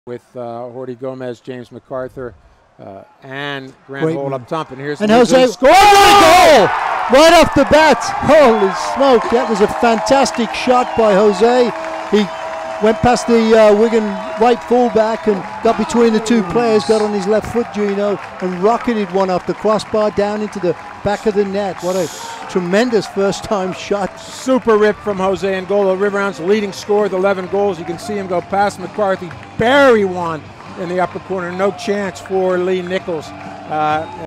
with Jordi Gomez, James MacArthur, and Grant Hole up top. And here's Jose score! Goal! Right off the bat. Holy smoke, that was a fantastic shot by Jose. He went past the Wigan right fullback and got between the two players, got on his left foot, Gino, and rocketed one off the crossbar down into the back of the net. What a tremendous first-time shot. Super rip from Jose Angulo, Riverhounds' leading scorer with 11 goals. You can see him go past McCarthy, bury one in the upper corner. No chance for Lee Nichols.